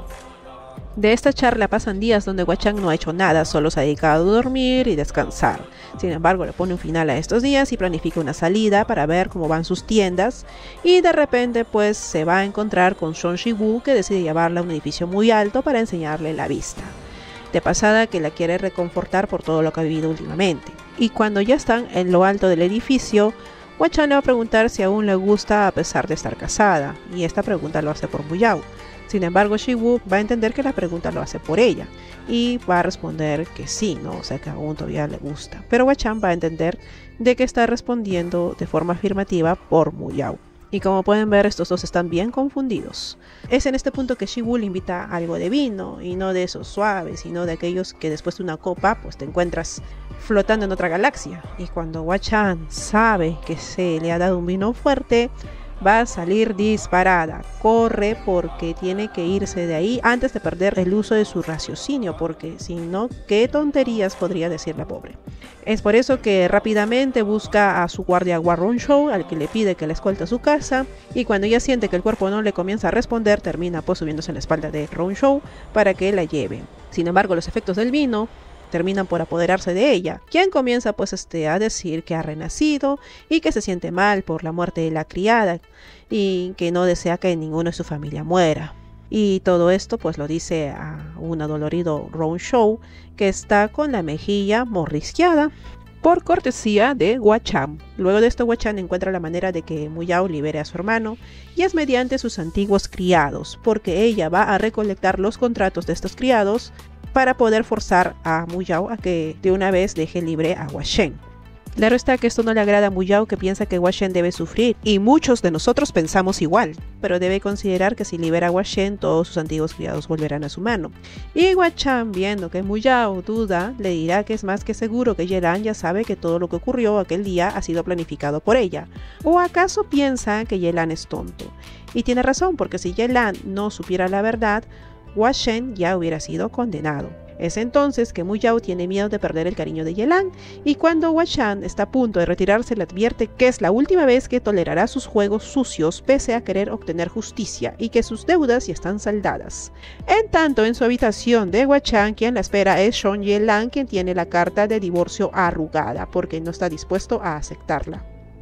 De esta charla pasan días donde Guachán no ha hecho nada, solo se ha dedicado a dormir y descansar. Sin embargo, le pone un final a estos días y planifica una salida para ver cómo van sus tiendas, y de repente pues se va a encontrar con Shon Shiwu, que decide llevarla a un edificio muy alto para enseñarle la vista. De pasada que la quiere reconfortar por todo lo que ha vivido últimamente. Y cuando ya están en lo alto del edificio, Guachán le va a preguntar si aún le gusta a pesar de estar casada, y esta pregunta lo hace por Muyao. Sin embargo, Shiwu va a entender que la pregunta lo hace por ella y va a responder que sí, ¿no? O sea que aún todavía le gusta. Pero Guachán va a entender de que está respondiendo de forma afirmativa por Muyao. Y como pueden ver, estos dos están bien confundidos. Es en este punto que Shiwu le invita algo de vino, y no de esos suaves, sino de aquellos que después de una copa pues te encuentras flotando en otra galaxia. Y cuando Guachán sabe que se le ha dado un vino fuerte, va a salir disparada, corre porque tiene que irse de ahí antes de perder el uso de su raciocinio, porque si no, qué tonterías podría decir la pobre. Es por eso que rápidamente busca a su guardia Hua Rongshou, al que le pide que la escolte a su casa, y cuando ya siente que el cuerpo no le comienza a responder, termina pues subiéndose en la espalda de Rongshou para que la lleve. Sin embargo, los efectos del vino terminan por apoderarse de ella, quien comienza pues a decir que ha renacido y que se siente mal por la muerte de la criada y que no desea que ninguno de su familia muera. Y todo esto pues lo dice a un adolorido Rongshou, que está con la mejilla mordisqueada por cortesía de Guachán. Luego de esto, Guachán encuentra la manera de que Muyao libere a su hermano, y es mediante sus antiguos criados, porque ella va a recolectar los contratos de estos criados para poder forzar a Muyao a que de una vez deje libre a Hua Shen. Claro está que esto no le agrada a Mu Yao, que piensa que Hua Shen debe sufrir, y muchos de nosotros pensamos igual, pero debe considerar que si libera a Hua Shen, todos sus antiguos criados volverán a su mano. Y Hua Chan, viendo que Mu Yao duda, le dirá que es más que seguro que Yelan ya sabe que todo lo que ocurrió aquel día ha sido planificado por ella. ¿O acaso piensa que Yelan es tonto? Y tiene razón, porque si Yelan no supiera la verdad, Hua Shen ya hubiera sido condenado. Es entonces que Mu Yao tiene miedo de perder el cariño de Yelan, y cuando Hua Shan está a punto de retirarse le advierte que es la última vez que tolerará sus juegos sucios pese a querer obtener justicia y que sus deudas ya están saldadas. En tanto, en su habitación de Hua Shan, quien la espera es Shon Yelan, quien tiene la carta de divorcio arrugada porque no está dispuesto a aceptarla.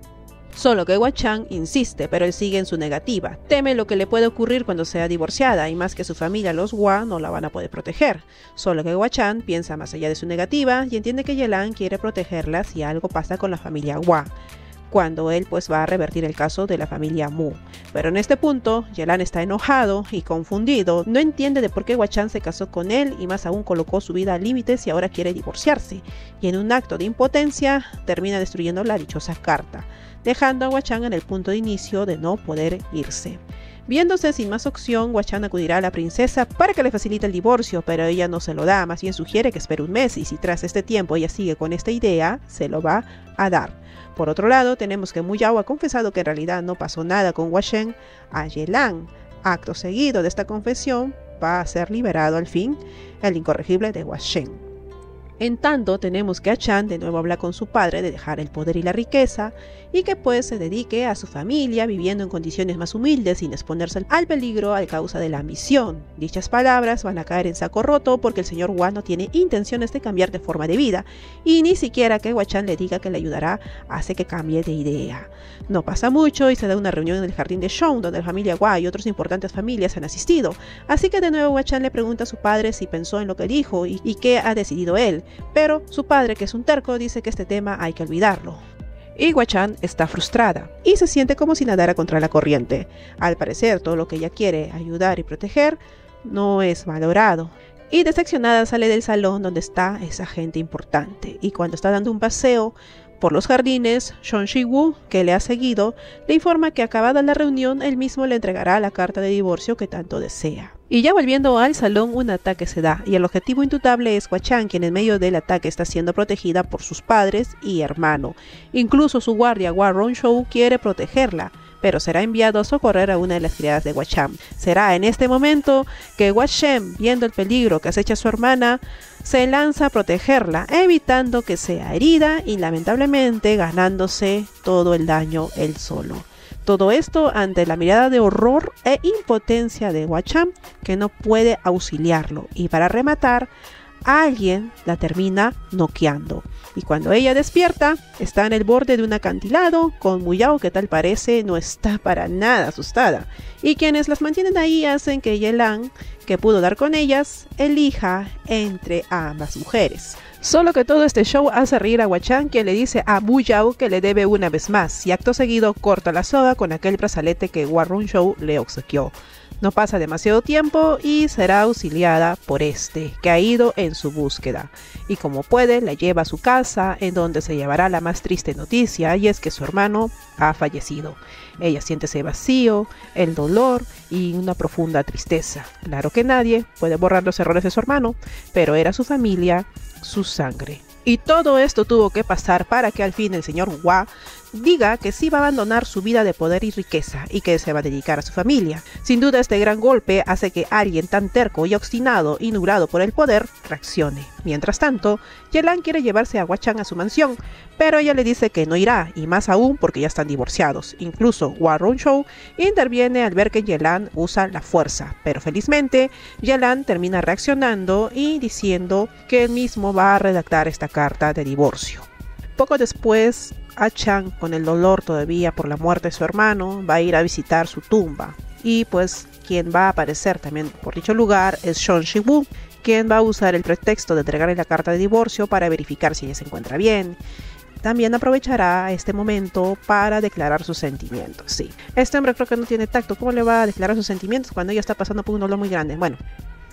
Solo que Hua Chan insiste, pero él sigue en su negativa. Teme lo que le puede ocurrir cuando sea divorciada, y más que su familia, los Hua, no la van a poder proteger. Solo que Hua Chan piensa más allá de su negativa y entiende que Yelan quiere protegerla si algo pasa con la familia Hua, cuando él pues va a revertir el caso de la familia Mu. Pero en este punto, Yelan está enojado y confundido, no entiende de por qué Hua Chan se casó con él y más aún colocó su vida a límites y ahora quiere divorciarse, y en un acto de impotencia termina destruyendo la dichosa carta, dejando a Hua Chan en el punto de inicio de no poder irse. Viéndose sin más opción, Hua Chan acudirá a la princesa para que le facilite el divorcio, pero ella no se lo da, más bien sugiere que espere un mes y si tras este tiempo ella sigue con esta idea, se lo va a dar. Por otro lado, tenemos que Mu Yao ha confesado que en realidad no pasó nada con Hua Shen a Yelan. Acto seguido de esta confesión, va a ser liberado al fin el incorregible de Hua Shen. En tanto, tenemos que Chan de nuevo habla con su padre de dejar el poder y la riqueza y que pues se dedique a su familia viviendo en condiciones más humildes sin exponerse al peligro a causa de la ambición. Dichas palabras van a caer en saco roto porque el señor Hua no tiene intenciones de cambiar de forma de vida y ni siquiera que Hua Chan le diga que le ayudará hace que cambie de idea. No pasa mucho y se da una reunión en el jardín de Shon donde la familia Hua y otras importantes familias han asistido, así que de nuevo Hua Chan le pregunta a su padre si pensó en lo que dijo y qué ha decidido él. Pero su padre, que es un terco, dice que este tema hay que olvidarlo. Y Hua Chan está frustrada y se siente como si nadara contra la corriente. Al parecer, todo lo que ella quiere ayudar y proteger no es valorado. Y decepcionada sale del salón donde está esa gente importante. Y cuando está dando un paseo por los jardines, Shon Shi-woo, que le ha seguido, le informa que acabada la reunión, él mismo le entregará la carta de divorcio que tanto desea. Y ya volviendo al salón, un ataque se da, y el objetivo indudable es Hua Chan, quien en medio del ataque está siendo protegida por sus padres y hermano. Incluso su guardia, Hua Rongshou, quiere protegerla, pero será enviado a socorrer a una de las criadas de Hua Chan. Será en este momento que Hua Shen, viendo el peligro que acecha a su hermana, se lanza a protegerla, evitando que sea herida y lamentablemente ganándose todo el daño él solo. Todo esto ante la mirada de horror e impotencia de Hua Chan, que no puede auxiliarlo, y para rematar, alguien la termina noqueando. Y cuando ella despierta, está en el borde de un acantilado con Mu Yao, que tal parece no está para nada asustada. Y quienes las mantienen ahí hacen que Yelan, que pudo dar con ellas, elija entre ambas mujeres. Solo que todo este show hace reír a Hua Chan, quien le dice a Mu Yao que le debe una vez más, y acto seguido corta la soga con aquel brazalete que Hua Rongshou le obsequió. No pasa demasiado tiempo y será auxiliada por este, que ha ido en su búsqueda. Y como puede, la lleva a su casa, en donde se llevará la más triste noticia, y es que su hermano ha fallecido. Ella siente ese vacío, el dolor y una profunda tristeza. Claro que nadie puede borrar los errores de su hermano, pero era su familia, su sangre. Y todo esto tuvo que pasar para que al fin el señor Hua diga que sí va a abandonar su vida de poder y riqueza y que se va a dedicar a su familia. Sin duda este gran golpe hace que alguien tan terco y obstinado y nublado por el poder reaccione. Mientras tanto, Yelan quiere llevarse a Hua Chan a su mansión, pero ella le dice que no irá, y más aún porque ya están divorciados. Incluso Hua Rongshou interviene al ver que Yelan usa la fuerza, pero felizmente Yelan termina reaccionando y diciendo que él mismo va a redactar esta carta de divorcio. Poco después, Hua Chan, con el dolor todavía por la muerte de su hermano, va a ir a visitar su tumba. Y pues quien va a aparecer también por dicho lugar es Shon Shi-woo, quien va a usar el pretexto de entregarle la carta de divorcio para verificar si ella se encuentra bien. También aprovechará este momento para declarar sus sentimientos. Sí, este hombre creo que no tiene tacto. ¿Cómo le va a declarar sus sentimientos cuando ella está pasando por un dolor muy grande? Bueno,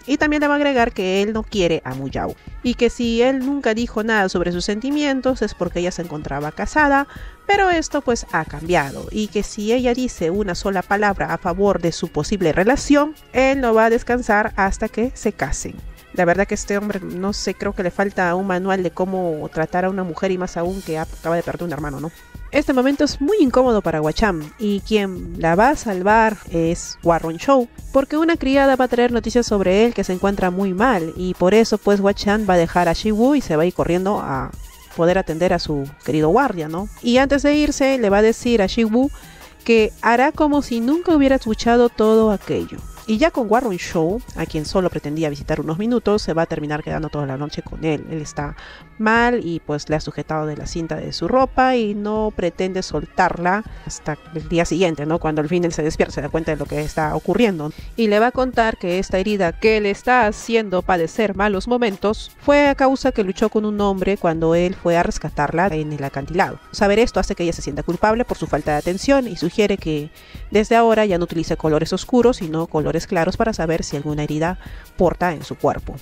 y también le va a agregar que él no quiere a Muyao y que si él nunca dijo nada sobre sus sentimientos es porque ella se encontraba casada, pero esto pues ha cambiado y que si ella dice una sola palabra a favor de su posible relación, él no va a descansar hasta que se casen. La verdad que este hombre, no sé, creo que le falta un manual de cómo tratar a una mujer y más aún que acaba de perder un hermano, ¿no? Este momento es muy incómodo para Guacham y quien la va a salvar es Warren Show, porque una criada va a traer noticias sobre él que se encuentra muy mal y por eso pues Guacham va a dejar a Shi-woo y se va a ir corriendo a poder atender a su querido guardia, ¿no? Y antes de irse le va a decir a Shi-woo que hará como si nunca hubiera escuchado todo aquello. Y ya con Warren Show, a quien solo pretendía visitar unos minutos, se va a terminar quedando toda la noche con él. Él está mal y pues le ha sujetado de la cinta de su ropa y no pretende soltarla hasta el día siguiente, ¿no? Cuando al fin él se despierta, se da cuenta de lo que está ocurriendo. Y le va a contar que esta herida que le está haciendo padecer malos momentos fue a causa que luchó con un hombre cuando él fue a rescatarla en el acantilado. Saber esto hace que ella se sienta culpable por su falta de atención y sugiere que desde ahora ya no utilice colores oscuros, sino colores claros para saber si alguna herida porta en su cuerpo.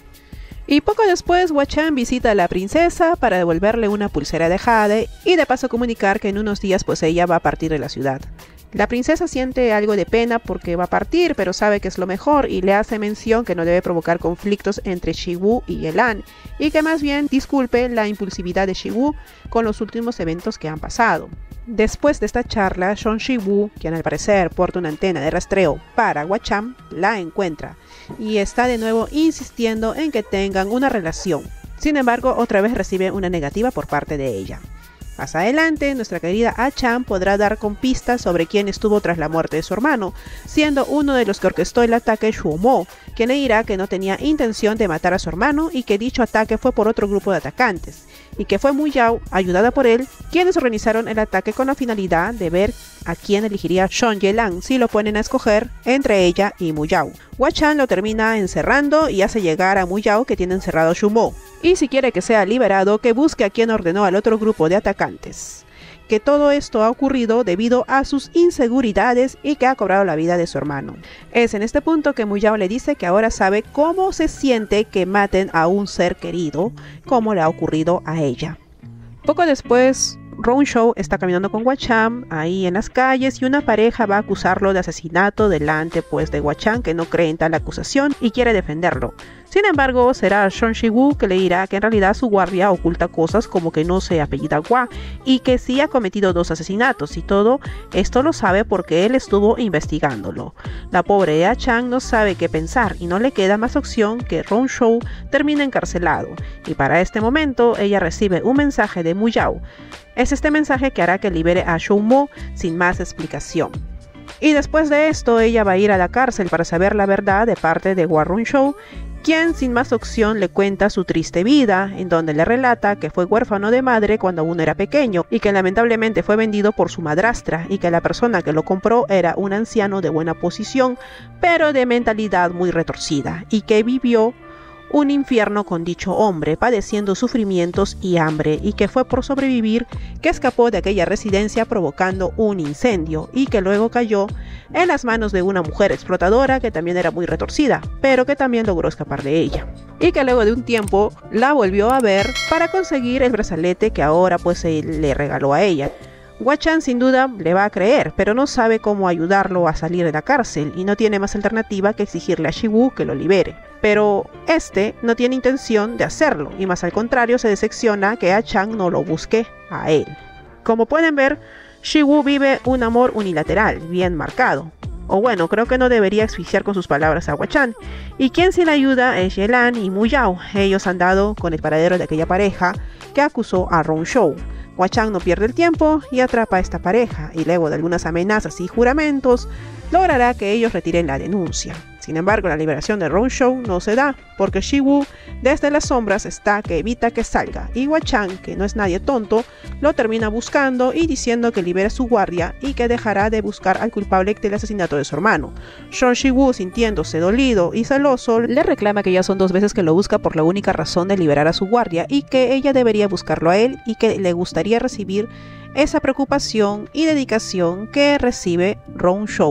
Y poco después, Guacham visita a la princesa para devolverle una pulsera de jade y de paso comunicar que en unos días pues ella va a partir de la ciudad. La princesa siente algo de pena porque va a partir, pero sabe que es lo mejor y le hace mención que no debe provocar conflictos entre Shi-woo y Yelan y que más bien disculpe la impulsividad de Shi-woo con los últimos eventos que han pasado. Después de esta charla, Son Shi-woo, quien al parecer porta una antena de rastreo para Guacham, la encuentra y está de nuevo insistiendo en que tengan una relación. Sin embargo, otra vez recibe una negativa por parte de ella. Más adelante, nuestra querida Ah-chan podrá dar con pistas sobre quién estuvo tras la muerte de su hermano, siendo uno de los que orquestó el ataque Shuo-mo, quien le dirá que no tenía intención de matar a su hermano y que dicho ataque fue por otro grupo de atacantes, y que fue Muyao, ayudada por él, quienes organizaron el ataque con la finalidad de ver a quién elegiría Sean Yelan si lo ponen a escoger entre ella y Muyao. Guacham lo termina encerrando y hace llegar a Muyao que tiene encerrado a Shuo-mo, y si quiere que sea liberado, que busque a quien ordenó al otro grupo de atacantes. Que todo esto ha ocurrido debido a sus inseguridades y que ha cobrado la vida de su hermano. Es en este punto que Muyao le dice que ahora sabe cómo se siente que maten a un ser querido, como le ha ocurrido a ella. Poco después, Ron Show está caminando con Guacham ahí en las calles y una pareja va a acusarlo de asesinato delante pues de Guacham, que no cree en tal acusación y quiere defenderlo. Sin embargo, será Son Shi-woo que le dirá que en realidad su guardia oculta cosas como que no se apellida Gua y que sí ha cometido 2 asesinatos y todo esto lo sabe porque él estuvo investigándolo. La pobre Ah-chan no sabe qué pensar y no le queda más opción que Ron Show termine encarcelado y para este momento ella recibe un mensaje de Muyao. Es este mensaje que hará que libere a Shuo-mo sin más explicación. Y después de esto ella va a ir a la cárcel para saber la verdad de parte de Warren Show, quien sin más opción le cuenta su triste vida, en donde le relata que fue huérfano de madre cuando aún era pequeño y que lamentablemente fue vendido por su madrastra y que la persona que lo compró era un anciano de buena posición, pero de mentalidad muy retorcida y que vivió un infierno con dicho hombre, padeciendo sufrimientos y hambre, y que fue por sobrevivir que escapó de aquella residencia provocando un incendio y que luego cayó en las manos de una mujer explotadora que también era muy retorcida, pero que también logró escapar de ella, y que luego de un tiempo la volvió a ver para conseguir el brazalete que ahora pues le regaló a ella. Guacham sin duda le va a creer, pero no sabe cómo ayudarlo a salir de la cárcel y no tiene más alternativa que exigirle a Shi-woo que lo libere. Pero este no tiene intención de hacerlo y más al contrario se decepciona que Ah-chan no lo busque a él. Como pueden ver, Shi-woo vive un amor unilateral, bien marcado. O bueno, creo que no debería asfixiar con sus palabras a Guacham. Y quien sí le ayuda es Yelan y Muyao. Ellos han dado con el paradero de aquella pareja que acusó a Ron Show. Guacham no pierde el tiempo y atrapa a esta pareja y luego de algunas amenazas y juramentos logrará que ellos retiren la denuncia. Sin embargo, la liberación de Ron Show no se da porque Shi-woo desde las sombras está que evita que salga y Guacham, que no es nadie tonto, lo termina buscando y diciendo que libere a su guardia y que dejará de buscar al culpable del asesinato de su hermano. Son Shi-woo, sintiéndose dolido y celoso, le reclama que ya son 2 veces que lo busca por la única razón de liberar a su guardia y que ella debería buscarlo a él y que le gustaría recibir esa preocupación y dedicación que recibe Ron Show.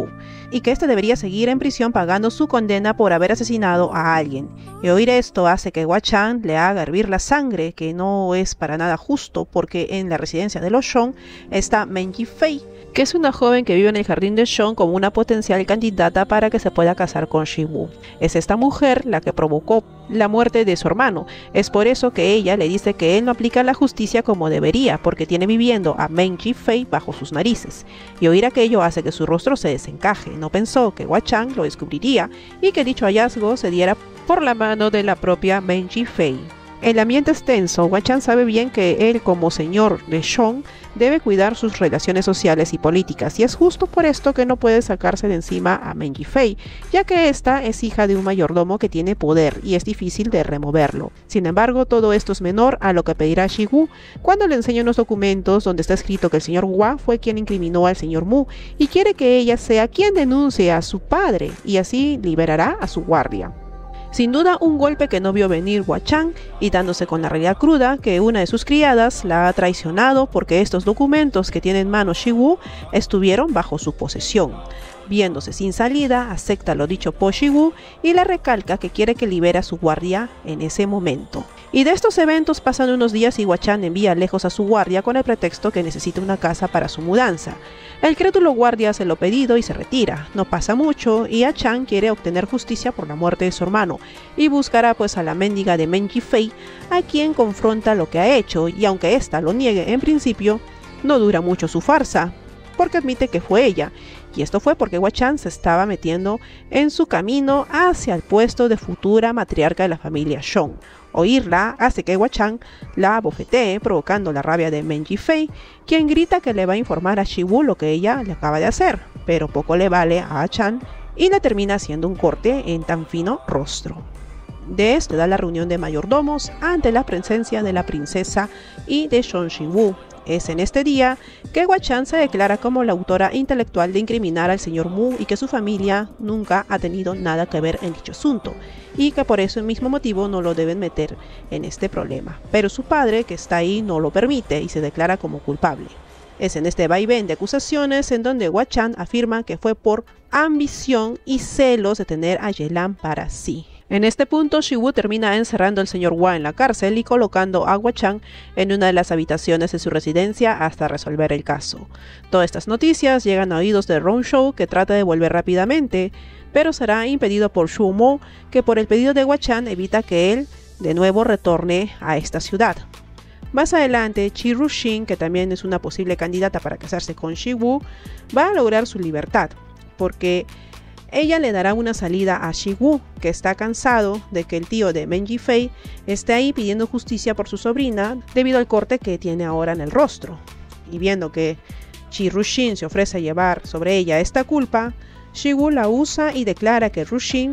y que este debería seguir en prisión pagando su condena por haber asesinado a alguien. Y oír esto hace que Hwa-chan le haga hervir la sangre, que no es para nada justo, porque en la residencia de los Shon está Men Ji-fei, que es una joven que vive en el jardín de Shon como una potencial candidata para que se pueda casar con Shi-woo. Es esta mujer la que provocó la muerte de su hermano. Es por eso que ella le dice que él no aplica la justicia como debería, porque tiene viviendo a Men Ji-fei bajo sus narices. Y oír aquello hace que su rostro se desencaje. No pensó que Hwa-chan lo descubriría y que dicho hallazgo se diera por la mano de la propia Men Ji-fei. El ambiente es tenso. Hwa-chan sabe bien que él, como señor de Shon, debe cuidar sus relaciones sociales y políticas, y es justo por esto que no puede sacarse de encima a Men Ji-fei, ya que esta es hija de un mayordomo que tiene poder y es difícil de removerlo. Sin embargo, todo esto es menor a lo que pedirá Shi-woo cuando le enseña unos documentos donde está escrito que el señor Hwa fue quien incriminó al señor Mu y quiere que ella sea quien denuncie a su padre y así liberará a su guardia. Sin duda un golpe que no vio venir Hwa-chan, y dándose con la realidad cruda que una de sus criadas la ha traicionado porque estos documentos que tiene en mano Shi-woo estuvieron bajo su posesión. Viéndose sin salida, acepta lo dicho por Shi-woo y le recalca que quiere que libere a su guardia en ese momento. Y de estos eventos pasan unos días y Hwa-chan envía lejos a su guardia con el pretexto que necesita una casa para su mudanza. El crédulo guardia hace lo pedido y se retira. No pasa mucho y Hwa-chan quiere obtener justicia por la muerte de su hermano y buscará pues a la mendiga de Men Ji-fei, a quien confronta lo que ha hecho, y aunque ésta lo niegue en principio, no dura mucho su farsa, porque admite que fue ella. Y esto fue porque Hwa-chan se estaba metiendo en su camino hacia el puesto de futura matriarca de la familia Shon. Oírla hace que Hwa-chan la abofetee, provocando la rabia de Men Ji-fei, quien grita que le va a informar a Shi-woo lo que ella le acaba de hacer, pero poco le vale a Hwa-chan y le termina haciendo un corte en tan fino rostro. De esto da la reunión de mayordomos ante la presencia de la princesa y de Shon Shi-woo. Es en este día que Hwa-chan se declara como la autora intelectual de incriminar al señor Mu y que su familia nunca ha tenido nada que ver en dicho asunto, y que por ese mismo motivo no lo deben meter en este problema. Pero su padre, que está ahí, no lo permite y se declara como culpable. Es en este vaivén de acusaciones en donde Hwa-chan afirma que fue por ambición y celos de tener a Yelan para sí. En este punto, Shi-woo termina encerrando al señor Hwa en la cárcel y colocando a Hwa-chan en una de las habitaciones de su residencia hasta resolver el caso. Todas estas noticias llegan a oídos de Rong-shou, que trata de volver rápidamente, pero será impedido por Shu-mo, que por el pedido de Hwa-chan evita que él de nuevo retorne a esta ciudad. Más adelante, Chi-Ru-shin, que también es una posible candidata para casarse con Shi-woo, va a lograr su libertad, porque ella le dará una salida a Shi-woo, que está cansado de que el tío de Men Ji-fei esté ahí pidiendo justicia por su sobrina debido al corte que tiene ahora en el rostro. Y viendo que Chi-Ru-shin se ofrece a llevar sobre ella esta culpa, Shi-woo la usa y declara que Ru-shin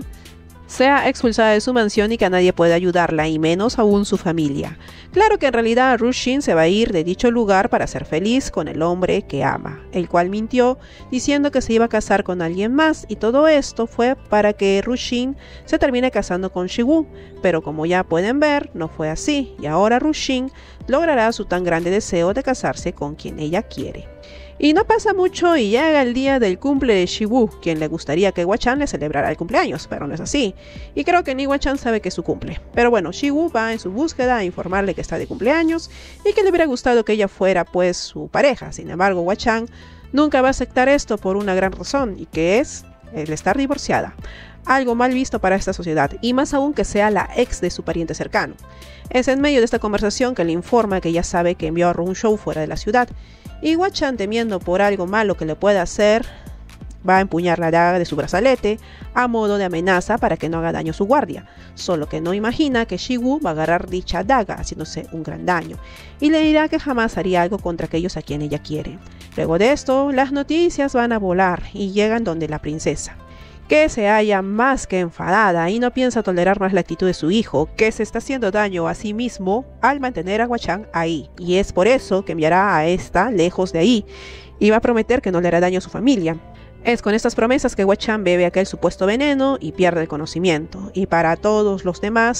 sea expulsada de su mansión y que a nadie puede ayudarla, y menos aún su familia. Claro que en realidad Ru-shin se va a ir de dicho lugar para ser feliz con el hombre que ama, el cual mintió diciendo que se iba a casar con alguien más, y todo esto fue para que Ru-shin se termine casando con Shi-woo, pero como ya pueden ver, no fue así, y ahora Ru-shin logrará su tan grande deseo de casarse con quien ella quiere. Y no pasa mucho y llega el día del cumple de Shi-woo, quien le gustaría que Hwa-chan le celebrara el cumpleaños, pero no es así. Y creo que ni Hwa-chan sabe que es su cumple. Pero bueno, Shi-woo va en su búsqueda a informarle que está de cumpleaños y que le hubiera gustado que ella fuera pues su pareja. Sin embargo, Hwa-chan nunca va a aceptar esto por una gran razón, y que es el estar divorciada. Algo mal visto para esta sociedad, y más aún que sea la ex de su pariente cercano. Es en medio de esta conversación que le informa que ella sabe que envió a Rong-shou fuera de la ciudad, y Hwa-chan, temiendo por algo malo que le pueda hacer, va a empuñar la daga de su brazalete a modo de amenaza para que no haga daño a su guardia, solo que no imagina que Shi-woo va a agarrar dicha daga haciéndose un gran daño, y le dirá que jamás haría algo contra aquellos a quien ella quiere. Luego de esto, las noticias van a volar y llegan donde la princesa, que se halla más que enfadada y no piensa tolerar más la actitud de su hijo, que se está haciendo daño a sí mismo al mantener a Hwa-chan ahí, y es por eso que enviará a esta lejos de ahí y va a prometer que no le hará daño a su familia. Es con estas promesas que Hwa-chan bebe aquel supuesto veneno y pierde el conocimiento, y para todos los demás,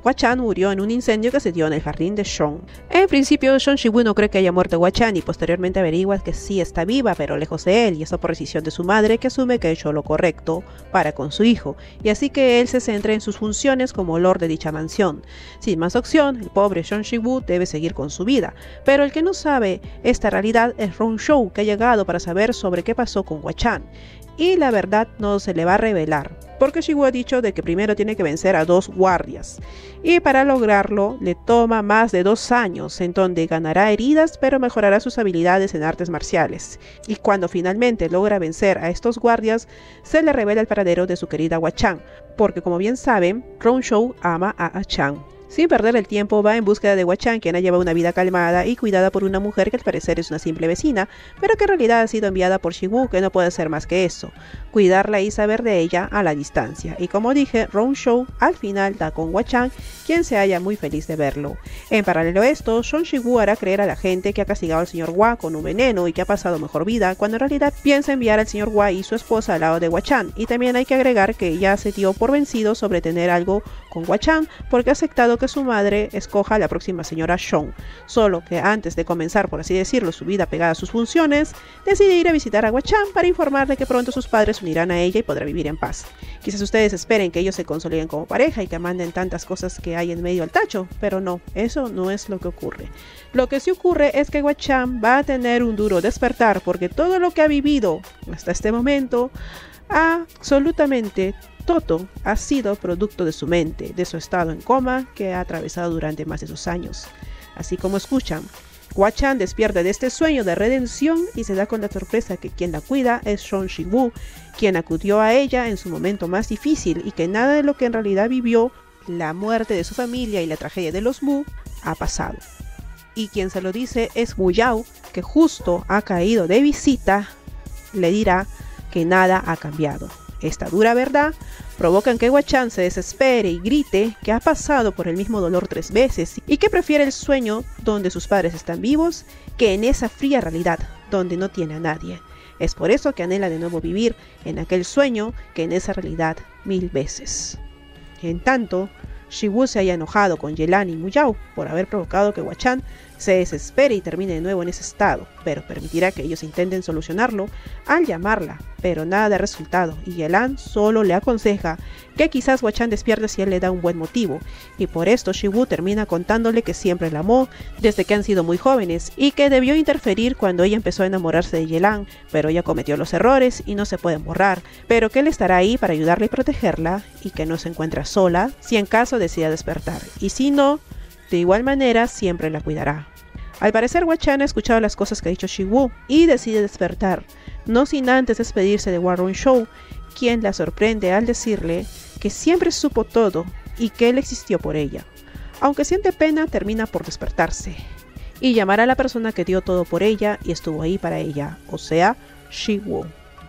Hwa-chan murió en un incendio que se dio en el jardín de Seong. En principio, Seong Si-woo no cree que haya muerto Hwa-chan y posteriormente averigua que sí está viva, pero lejos de él, y eso por decisión de su madre, que asume que ha hecho lo correcto para con su hijo, y así que él se centra en sus funciones como lord de dicha mansión. Sin más opción, el pobre Seong Si-woo debe seguir con su vida, pero el que no sabe esta realidad es Rong-shou, que ha llegado para saber sobre qué pasó con Hwa-chan. Y la verdad no se le va a revelar, porque Si-woo ha dicho de que primero tiene que vencer a 2 guardias, y para lograrlo le toma más de 2 años, en donde ganará heridas pero mejorará sus habilidades en artes marciales, y cuando finalmente logra vencer a estos guardias, se le revela el paradero de su querida Hwa-chan, porque como bien saben, Rong-shou ama a Ah-chan. Sin perder el tiempo, va en búsqueda de Hwa-chan, quien ha llevado una vida calmada y cuidada por una mujer que al parecer es una simple vecina, pero que en realidad ha sido enviada por Si-woo, que no puede hacer más que eso, cuidarla y saber de ella a la distancia. Y como dije, Rong-shou al final da con Hwa-chan, quien se halla muy feliz de verlo. En paralelo a esto, Seong Si-woo hará creer a la gente que ha castigado al señor Hwa con un veneno y que ha pasado mejor vida, cuando en realidad piensa enviar al señor Hwa y su esposa al lado de Hwa-chan. Y también hay que agregar que ya se dio por vencido sobre tener algo con Hwa-chan, porque ha aceptado que su madre escoja a la próxima señora Seong, solo que antes de comenzar, por así decirlo, su vida pegada a sus funciones, decide ir a visitar a Hwa-chan para informarle que pronto sus padres se unirán a ella y podrá vivir en paz. Quizás ustedes esperen que ellos se consoliden como pareja y que manden tantas cosas que hay en medio al tacho, pero no, eso no es lo que ocurre. Lo que sí ocurre es que Hwa-chan va a tener un duro despertar, porque todo lo que ha vivido hasta este momento, absolutamente todo ha sido producto de su mente, de su estado en coma que ha atravesado durante más de 2 años. Así como escuchan, Hwa-chan despierta de este sueño de redención y se da con la sorpresa que quien la cuida es Seong Si-woo, quien acudió a ella en su momento más difícil y que nada de lo que en realidad vivió, la muerte de su familia y la tragedia de los Mu, ha pasado. Y quien se lo dice es Wu Yao, que justo ha caído de visita, le dirá que nada ha cambiado. Esta dura verdad provoca que Hwa-chan se desespere y grite que ha pasado por el mismo dolor 3 veces y que prefiere el sueño donde sus padres están vivos que en esa fría realidad donde no tiene a nadie. Es por eso que anhela de nuevo vivir en aquel sueño que en esa realidad 1000 veces. En tanto, Si-woo se haya enojado con Yelan y Mu Yao por haber provocado que Hwa-chan se desespere y termine de nuevo en ese estado, pero permitirá que ellos intenten solucionarlo al llamarla, pero nada de resultado, y Yelan solo le aconseja que quizás Hwa-chan despierte si él le da un buen motivo, y por esto Si-woo termina contándole que siempre la amó desde que han sido muy jóvenes, y que debió interferir cuando ella empezó a enamorarse de Yelan, pero ella cometió los errores y no se pueden borrar, pero que él estará ahí para ayudarla y protegerla, y que no se encuentra sola si en caso decida despertar, y si no, de igual manera siempre la cuidará. Al parecer Hwa-chan ha escuchado las cosas que ha dicho Si-woo y decide despertar, no sin antes despedirse de Rong-shou, quien la sorprende al decirle que siempre supo todo y que él existió por ella. Aunque siente pena, termina por despertarse y llamar a la persona que dio todo por ella y estuvo ahí para ella, o sea, Si-woo.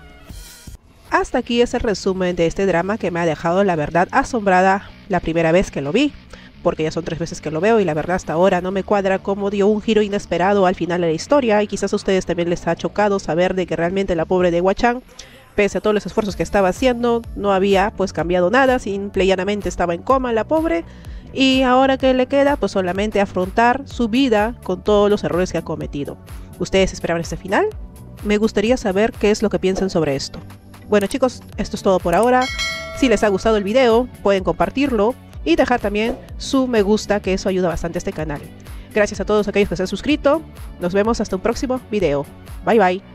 Hasta aquí es el resumen de este drama que me ha dejado la verdad asombrada la primera vez que lo vi, porque ya son 3 veces que lo veo y la verdad hasta ahora no me cuadra cómo dio un giro inesperado al final de la historia, y quizás a ustedes también les ha chocado saber de que realmente la pobre de Hwa-chan, pese a todos los esfuerzos que estaba haciendo, no había pues cambiado nada, simple y llanamente estaba en coma la pobre, y ahora que le queda pues solamente afrontar su vida con todos los errores que ha cometido. ¿Ustedes esperaban este final? Me gustaría saber qué es lo que piensan sobre esto. Bueno chicos, esto es todo por ahora. Si les ha gustado el video, pueden compartirlo y dejar también su me gusta, que eso ayuda bastante a este canal. Gracias a todos aquellos que se han suscrito. Nos vemos hasta un próximo video. Bye bye.